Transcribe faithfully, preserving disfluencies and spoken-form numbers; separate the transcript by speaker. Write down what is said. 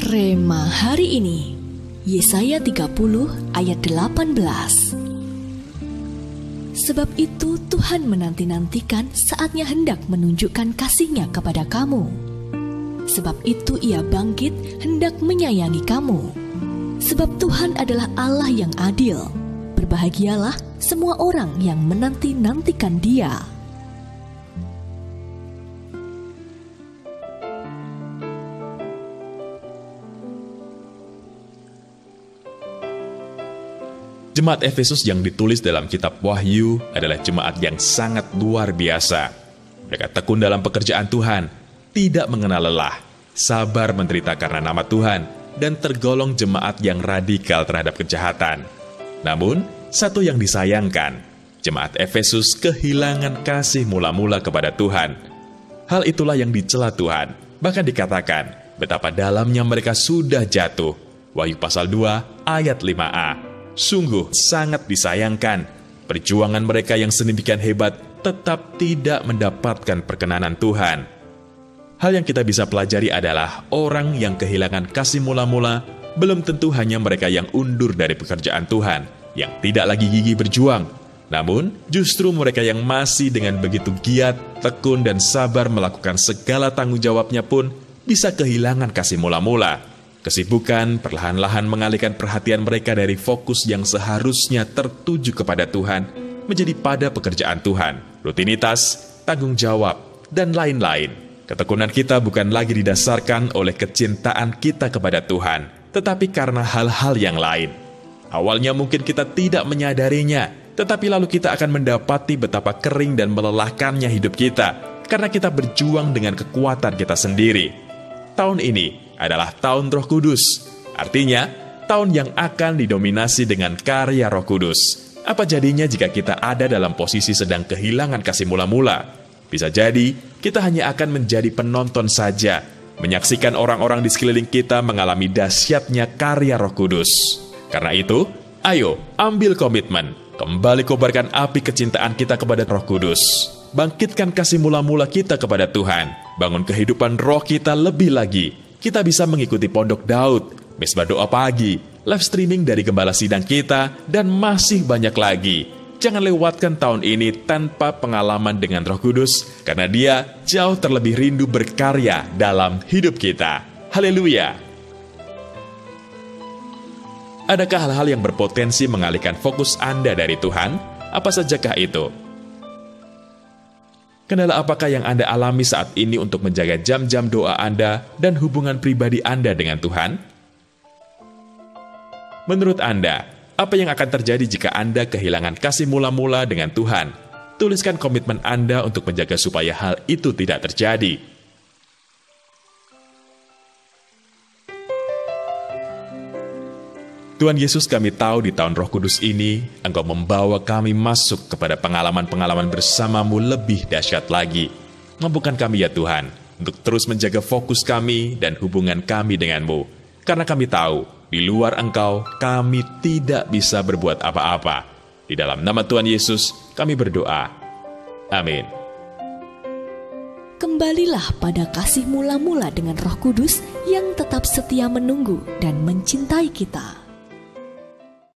Speaker 1: Rema hari ini, Yesaya tiga puluh ayat delapan belas. Sebab itu Tuhan menanti-nantikan saatnya hendak menunjukkan kasih-Nya kepada kamu. Sebab itu Ia bangkit hendak menyayangi kamu. Sebab Tuhan adalah Allah yang adil. Berbahagialah semua orang yang menanti-nantikan Dia.
Speaker 2: Jemaat Efesus yang ditulis dalam kitab Wahyu adalah jemaat yang sangat luar biasa. Mereka tekun dalam pekerjaan Tuhan, tidak mengenal lelah, sabar menderita karena nama Tuhan, dan tergolong jemaat yang radikal terhadap kejahatan. Namun, satu yang disayangkan, jemaat Efesus kehilangan kasih mula-mula kepada Tuhan. Hal itulah yang dicela Tuhan, bahkan dikatakan betapa dalamnya mereka sudah jatuh. Wahyu pasal dua ayat lima a. Sungguh sangat disayangkan, perjuangan mereka yang sedemikian hebat tetap tidak mendapatkan perkenanan Tuhan. Hal yang kita bisa pelajari adalah orang yang kehilangan kasih mula-mula belum tentu hanya mereka yang undur dari pekerjaan Tuhan, yang tidak lagi gigih berjuang. Namun, justru mereka yang masih dengan begitu giat, tekun, dan sabar melakukan segala tanggung jawabnya pun bisa kehilangan kasih mula-mula. Kesibukan perlahan-lahan mengalihkan perhatian mereka dari fokus yang seharusnya tertuju kepada Tuhan menjadi pada pekerjaan Tuhan, rutinitas, tanggung jawab, dan lain-lain. Ketekunan kita bukan lagi didasarkan oleh kecintaan kita kepada Tuhan, tetapi karena hal-hal yang lain. Awalnya mungkin kita tidak menyadarinya, tetapi lalu kita akan mendapati betapa kering dan melelahkannya hidup kita, karena kita berjuang dengan kekuatan kita sendiri. Tahun ini adalah tahun Roh Kudus. Artinya, tahun yang akan didominasi dengan karya Roh Kudus. Apa jadinya jika kita ada dalam posisi sedang kehilangan kasih mula-mula? Bisa jadi, kita hanya akan menjadi penonton saja, menyaksikan orang-orang di sekeliling kita mengalami dahsyatnya karya Roh Kudus. Karena itu, ayo ambil komitmen, kembali kobarkan api kecintaan kita kepada Roh Kudus. Bangkitkan kasih mula-mula kita kepada Tuhan. Bangun kehidupan roh kita lebih lagi. Kita bisa mengikuti Pondok Daud, Mesbah Doa Pagi, live streaming dari Gembala Sidang kita, dan masih banyak lagi. Jangan lewatkan tahun ini tanpa pengalaman dengan Roh Kudus, karena Dia jauh terlebih rindu berkarya dalam hidup kita. Haleluya! Adakah hal-hal yang berpotensi mengalihkan fokus Anda dari Tuhan? Apa sajakah itu? Kendala apakah yang Anda alami saat ini untuk menjaga jam-jam doa Anda dan hubungan pribadi Anda dengan Tuhan? Menurut Anda, apa yang akan terjadi jika Anda kehilangan kasih mula-mula dengan Tuhan? Tuliskan komitmen Anda untuk menjaga supaya hal itu tidak terjadi. Tuhan Yesus, kami tahu di tahun Roh Kudus ini, Engkau membawa kami masuk kepada pengalaman-pengalaman bersama-Mu lebih dahsyat lagi. Mampukan kami ya Tuhan, untuk terus menjaga fokus kami dan hubungan kami dengan-Mu. Karena kami tahu, di luar Engkau, kami tidak bisa berbuat apa-apa. Di dalam nama Tuhan Yesus, kami berdoa. Amin.
Speaker 1: Kembalilah pada kasih mula-mula dengan Roh Kudus yang tetap setia menunggu dan mencintai kita.